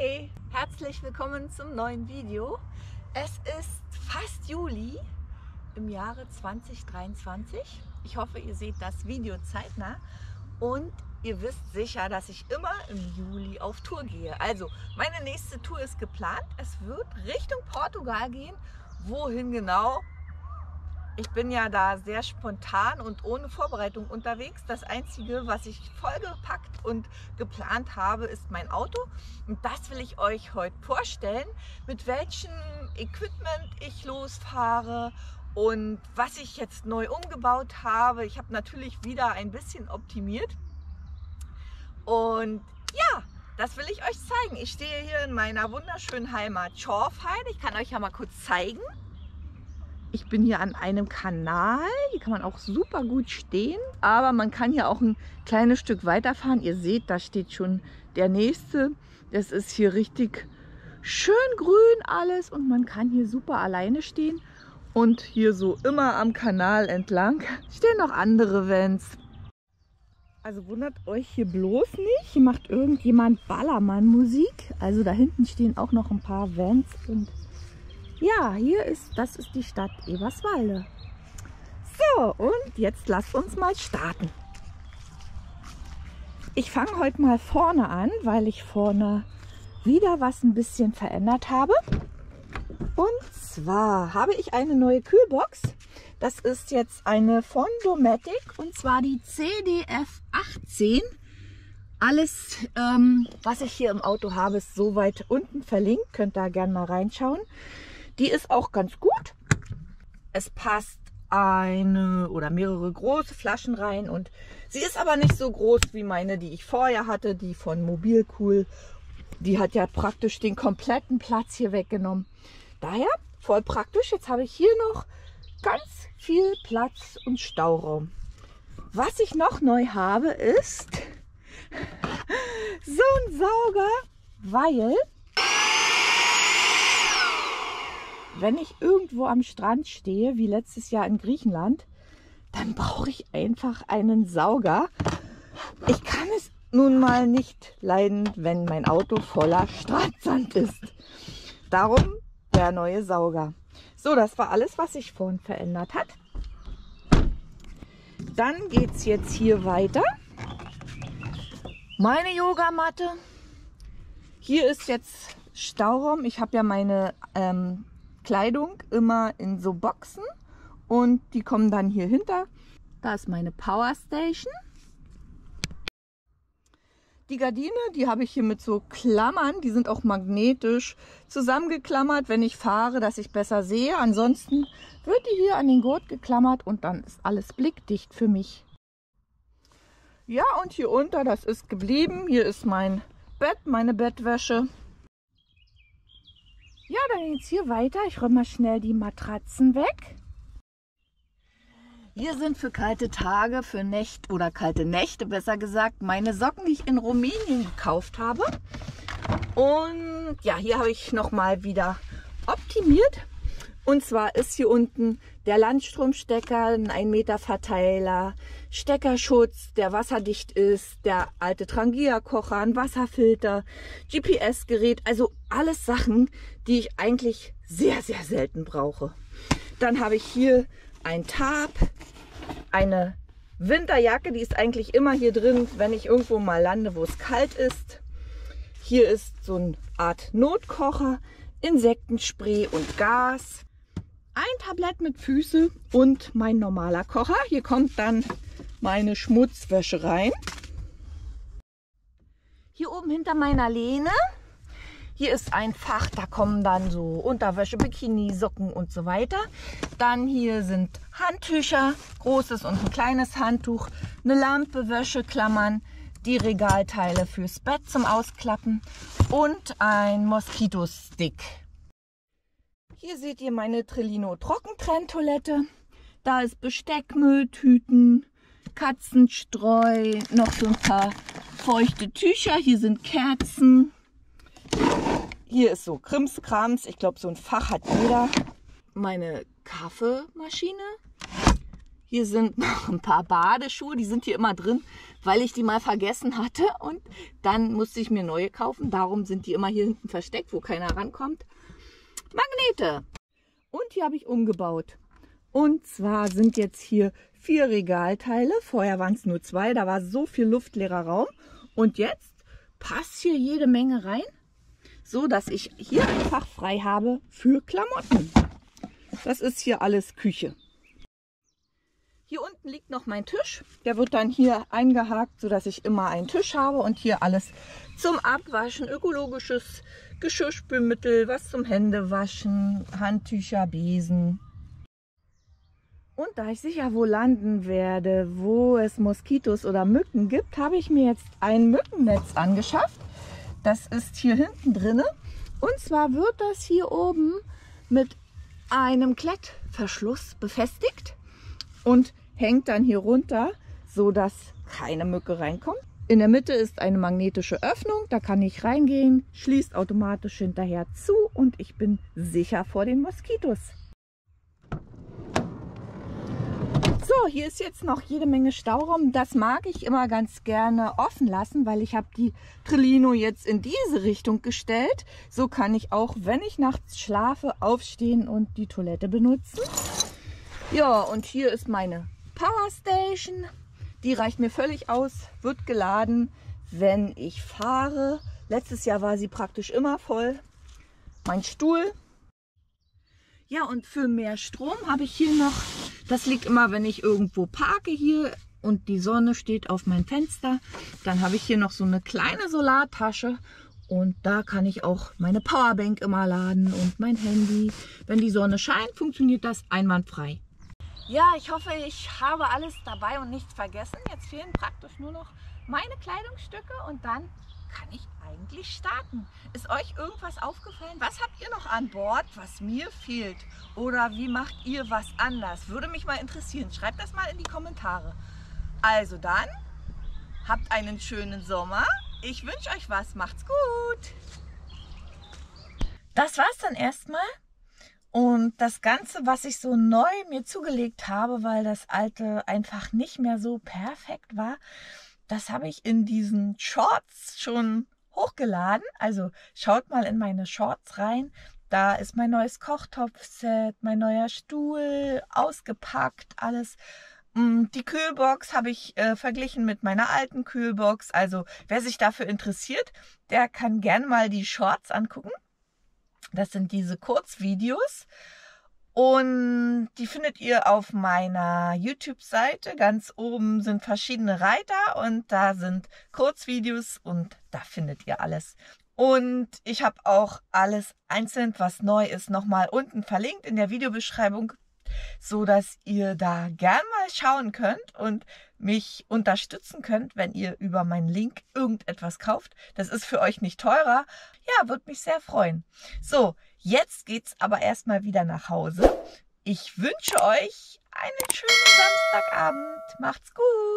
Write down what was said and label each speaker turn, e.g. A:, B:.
A: Hey, herzlich willkommen zum neuen Video. Es ist fast Juli im Jahre 2023. Ich hoffe, ihr seht das Video zeitnah und ihr wisst sicher, dass ich immer im Juli auf Tour gehe. Also meine nächste Tour ist geplant. Es wird Richtung Portugal gehen. Wohin genau? Ich bin ja da sehr spontan und ohne Vorbereitung unterwegs. Das Einzige, was ich vollgepackt und geplant habe, ist mein Auto. Und das will ich euch heute vorstellen, mit welchem Equipment ich losfahre und was ich jetzt neu umgebaut habe. Ich habe natürlich wieder ein bisschen optimiert. Und ja, das will ich euch zeigen. Ich stehe hier in meiner wunderschönen Heimat Schorfheide. Ich kann euch ja mal kurz zeigen. Ich bin hier an einem Kanal, hier kann man auch super gut stehen, aber man kann hier auch ein kleines Stück weiterfahren. Ihr seht, da steht schon der nächste. Das ist hier richtig schön grün alles und man kann hier super alleine stehen. Und hier so immer am Kanal entlang stehen noch andere Vans. Also wundert euch hier bloß nicht, hier macht irgendjemand Ballermann-Musik. Also da hinten stehen auch noch ein paar Vans und ja, das ist die Stadt Eberswalde. So, und jetzt lasst uns mal starten. Ich fange heute mal vorne an, weil ich vorne wieder was ein bisschen verändert habe. Und zwar habe ich eine neue Kühlbox. Das ist jetzt eine von Dometic und zwar die CDF 18. Alles, was ich hier im Auto habe, ist soweit unten verlinkt. Könnt da gerne mal reinschauen. Die ist auch ganz gut. Es passt eine oder mehrere große Flaschen rein und sie ist aber nicht so groß wie meine, die ich vorher hatte, die von Mobilcool. Die hat ja praktisch den kompletten Platz hier weggenommen. Daher voll praktisch. Jetzt habe ich hier noch ganz viel Platz und Stauraum. Was ich noch neu habe ist so ein Sauger, weil wenn ich irgendwo am Strand stehe, wie letztes Jahr in Griechenland, dann brauche ich einfach einen Sauger. Ich kann es nun mal nicht leiden, wenn mein Auto voller Strandsand ist. Darum der neue Sauger. So, das war alles, was sich vorhin verändert hat. Dann geht es jetzt hier weiter. Meine Yogamatte. Hier ist jetzt Stauraum. Ich habe ja meine Kleidung immer in so Boxen und die kommen dann hier hinter. Da ist meine Powerstation. Die Gardine, die habe ich hier mit so Klammern, die sind auch magnetisch zusammengeklammert, wenn ich fahre, dass ich besser sehe. Ansonsten wird die hier an den Gurt geklammert und dann ist alles blickdicht für mich. Ja, und hier unter, das ist geblieben. Hier ist mein Bett, meine Bettwäsche. Ja, dann geht's hier weiter. Ich räume mal schnell die Matratzen weg. Hier sind für kalte Tage, für Nächte oder kalte Nächte besser gesagt, meine Socken, die ich in Rumänien gekauft habe. Und ja, hier habe ich nochmal wieder optimiert. Und zwar ist hier unten der Landstromstecker, ein 1 Meter Verteiler, Steckerschutz, der wasserdicht ist, der alte Trangia-Kocher, ein Wasserfilter, GPS-Gerät, also alles Sachen, die ich eigentlich sehr, sehr selten brauche. Dann habe ich hier ein Tarp, eine Winterjacke, die ist eigentlich immer hier drin, wenn ich irgendwo mal lande, wo es kalt ist. Hier ist so eine Art Notkocher, Insektenspray und Gas. Ein Tablett mit Füße und mein normaler Kocher. Hier kommt dann meine Schmutzwäsche rein. Hier oben hinter meiner Lehne, hier ist ein Fach, da kommen dann so Unterwäsche, Bikini, Socken und so weiter. Dann hier sind Handtücher, großes und ein kleines Handtuch, eine Lampe, Wäscheklammern, die Regalteile fürs Bett zum Ausklappen und ein Moskitostick. Hier seht ihr meine Trillino Trockentrenntoilette. Da ist Besteckmüll, Tüten, Katzenstreu, noch so ein paar feuchte Tücher. Hier sind Kerzen. Hier ist so Krimskrams. Ich glaube, so ein Fach hat jeder. Meine Kaffeemaschine. Hier sind noch ein paar Badeschuhe. Die sind hier immer drin, weil ich die mal vergessen hatte und dann musste ich mir neue kaufen. Darum sind die immer hier hinten versteckt, wo keiner rankommt. Magnete. Und hier habe ich umgebaut. Und zwar sind jetzt hier 4 Regalteile. Vorher waren es nur 2, da war so viel luftleerer Raum. Und jetzt passt hier jede Menge rein, so dass ich hier einfach frei habe für Klamotten. Das ist hier alles Küche. Hier unten liegt noch mein Tisch. Der wird dann hier eingehakt, so dass ich immer einen Tisch habe und hier alles zum Abwaschen, ökologisches Geschirrspülmittel, was zum Händewaschen, Handtücher, Besen. Und da ich sicher wo landen werde, wo es Moskitos oder Mücken gibt, habe ich mir jetzt ein Mückennetz angeschafft. Das ist hier hinten drin. Und zwar wird das hier oben mit einem Klettverschluss befestigt und hängt dann hier runter, so dass keine Mücke reinkommt. In der Mitte ist eine magnetische Öffnung, da kann ich reingehen, schließt automatisch hinterher zu und ich bin sicher vor den Moskitos. So, hier ist jetzt noch jede Menge Stauraum. Das mag ich immer ganz gerne offen lassen, weil ich habe die Trillino jetzt in diese Richtung gestellt. So kann ich auch, wenn ich nachts schlafe, aufstehen und die Toilette benutzen. Ja, und hier ist meine Powerstation. Die reicht mir völlig aus, wird geladen, wenn ich fahre. Letztes Jahr war sie praktisch immer voll. Mein Stuhl. Ja, und für mehr Strom habe ich hier noch, das liegt immer, wenn ich irgendwo parke hier und die Sonne steht auf mein Fenster, dann habe ich hier noch so eine kleine Solartasche und da kann ich auch meine Powerbank immer laden und mein Handy. Wenn die Sonne scheint, funktioniert das einwandfrei. Ja, ich hoffe, ich habe alles dabei und nichts vergessen. Jetzt fehlen praktisch nur noch meine Kleidungsstücke und dann kann ich eigentlich starten. Ist euch irgendwas aufgefallen? Was habt ihr noch an Bord, was mir fehlt? Oder wie macht ihr was anders? Würde mich mal interessieren. Schreibt das mal in die Kommentare. Also dann, habt einen schönen Sommer. Ich wünsche euch was. Macht's gut. Das war's dann erstmal. Und das Ganze, was ich so neu mir zugelegt habe, weil das alte einfach nicht mehr so perfekt war, das habe ich in diesen Shorts schon hochgeladen. Also schaut mal in meine Shorts rein. Da ist mein neues Kochtopfset, mein neuer Stuhl, ausgepackt, alles. Die Kühlbox habe ich verglichen mit meiner alten Kühlbox. Also wer sich dafür interessiert, der kann gerne mal die Shorts angucken. Das sind diese Kurzvideos. Und die findet ihr auf meiner YouTube-Seite. Ganz oben sind verschiedene Reiter und da sind Kurzvideos und da findet ihr alles. Und ich habe auch alles einzeln, was neu ist, nochmal unten verlinkt in der Videobeschreibung, so dass ihr da gern mal schauen könnt und mich unterstützen könnt, wenn ihr über meinen Link irgendetwas kauft. Das ist für euch nicht teurer. Ja, würde mich sehr freuen. So, jetzt geht's aber erstmal wieder nach Hause. Ich wünsche euch einen schönen Samstagabend. Macht's gut!